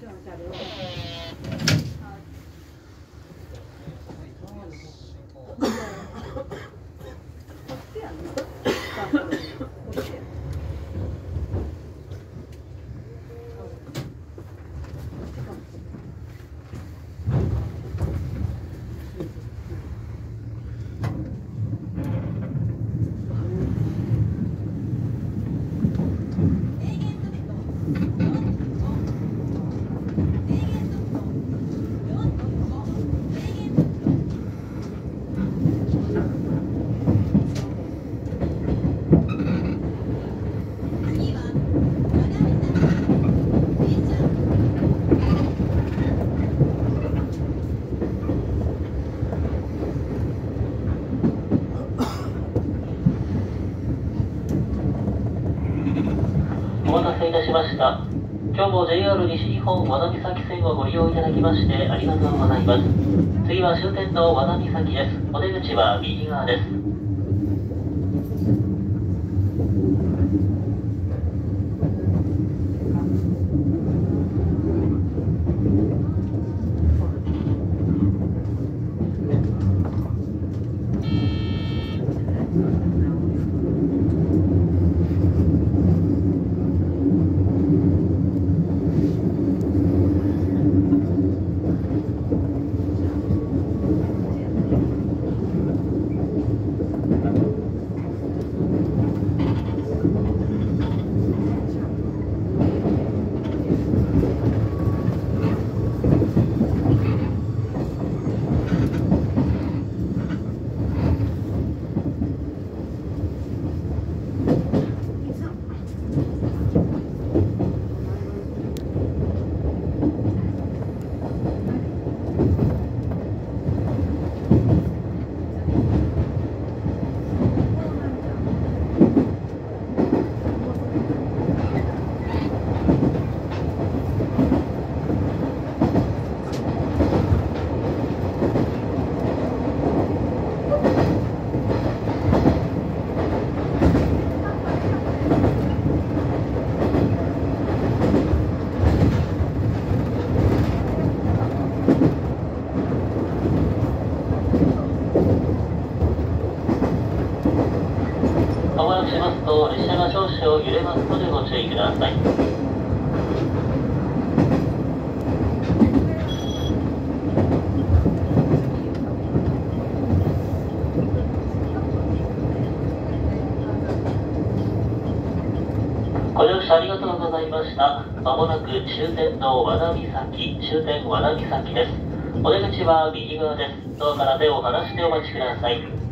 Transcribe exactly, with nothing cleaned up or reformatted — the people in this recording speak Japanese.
お待たせいたしました。今日も ジェイアール 西日本和田岬線をご利用いただきましてありがとうございます。次は終点の和田岬です。お出口は右側です。まもなくしますと列車が少々揺れますのでご注意ください。ご乗車ありがとうございました。まもなく終点の和田岬、終点和田岬です。お出口は右側です。ドアから手を離してお待ちください。